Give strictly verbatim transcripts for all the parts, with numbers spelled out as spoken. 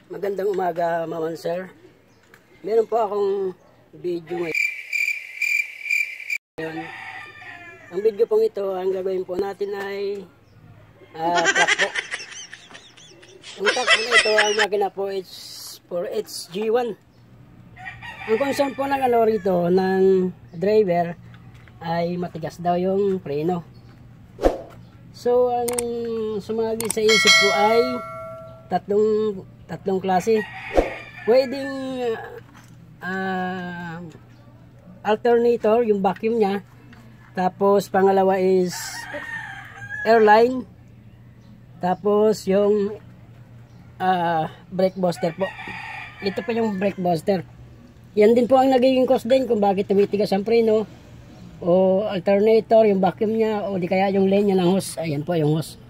Magandang umaga, Ma'am Sir. Meron po akong video ngayon. Ang video pong ito, ang gagawin po natin ay uh, truck po. Ang truck po ito, ang makina po is for H G one. Ang concern po ng ano rito, ng driver, ay matigas daw yung preno. So, ang sumagi sa isip ko ay tatlong tatlong klase. Pwedeng uh, alternator, yung vacuum niya. Tapos pangalawa is airline. Tapos yung uh, brake booster po. Ito po yung brake booster. Yan din po ang nagiging cause din kung bakit tumitigas ang preno. O alternator, yung vacuum niya. O di kaya yung lane niya ng hose. Ayan po yung hose.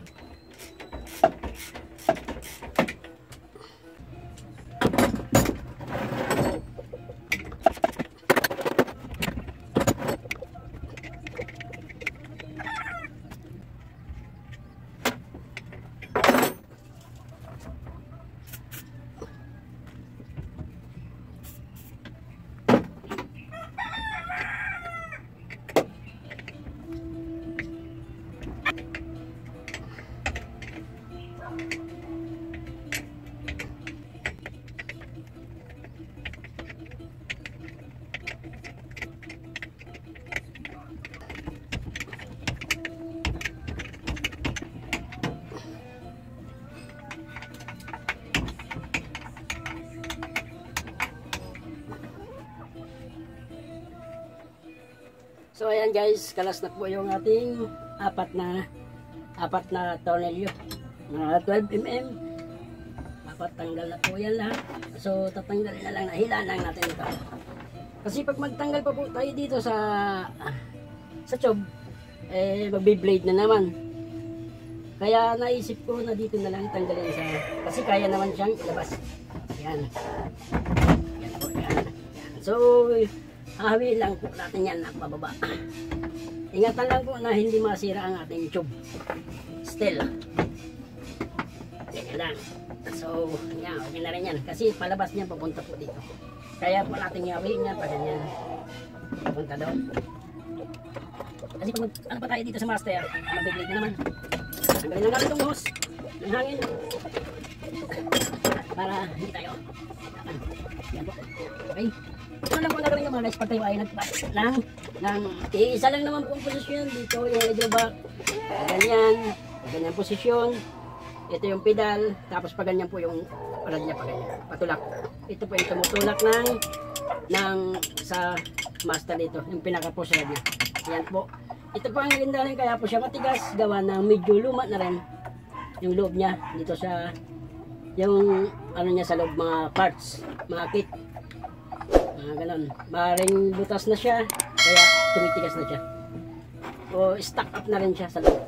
So ayan guys, kalas na po yung ating apat na apat na tornilyo, mga twelve millimeter. Apat, tanggal na po yan lahat. So tatanggalin na lang, nahilaan lang natin ito. Kasi pag magtanggal pa po tayo dito sa sa tube, eh magbi-blade na naman. Kaya naisip ko na dito na lang tanggalin sa, kasi kaya naman siyang ilabas. Yan. Yan po, yan. Yan. So hahawiin lang po natin yan na pababa. Ingatan lang po na hindi masira ang ating tube. Still. Yan lang. So, yan, okay na rin yan. Kasi palabas niya papunta po dito. Kaya po natin hawiin yan pa ganyan. Papunta daw. Kasi kung ano pa tayo dito sa master, mag-blade na naman. Tanggalin lang natin itong hose ng hangin. Para hindi tayo. Yan po. Okay. Ito lang po nagawin yung mga guys, pag tayo ay nagpalit lang ng isa lang naman po ang posisyon dito, yung hydrovac, ganyan, ganyan posisyon, ito yung pedal, tapos pa ganyan po yung rad niya, pa ganyan, patulak. Ito po yung tumutulak ng, ng sa master dito, yung pinaka-push rad niya. Yan po. Ito po ang ganda rin, kaya po siya matigas, gawa ng medyo luma na rin yung loob niya dito sa, yung ano niya sa loob, mga parts, mga kit. Ah, ganun. Maring butas na siya, kaya tumitigas na siya. O stuck up na rin siya sa loob.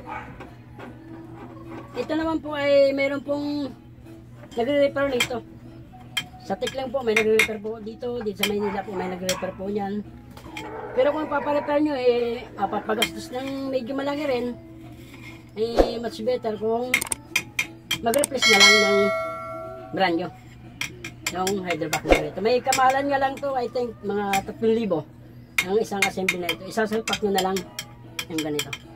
Ito naman po ay mayroon pong nagre-repair nito. Sa tik lang po may nagre-repair po dito, dito sa Maynila po may nagre-repair po niyan. Pero kung paparepair nyo eh papagastos ng medyo malaki rin, eh much better kung mag-replace na lang ng brand nyo yung hydrovac na ito. May kamahalan nga lang to, I think mga tatlong libo ang isang assembly na ito. Isasalpak nyo na lang yung ganito.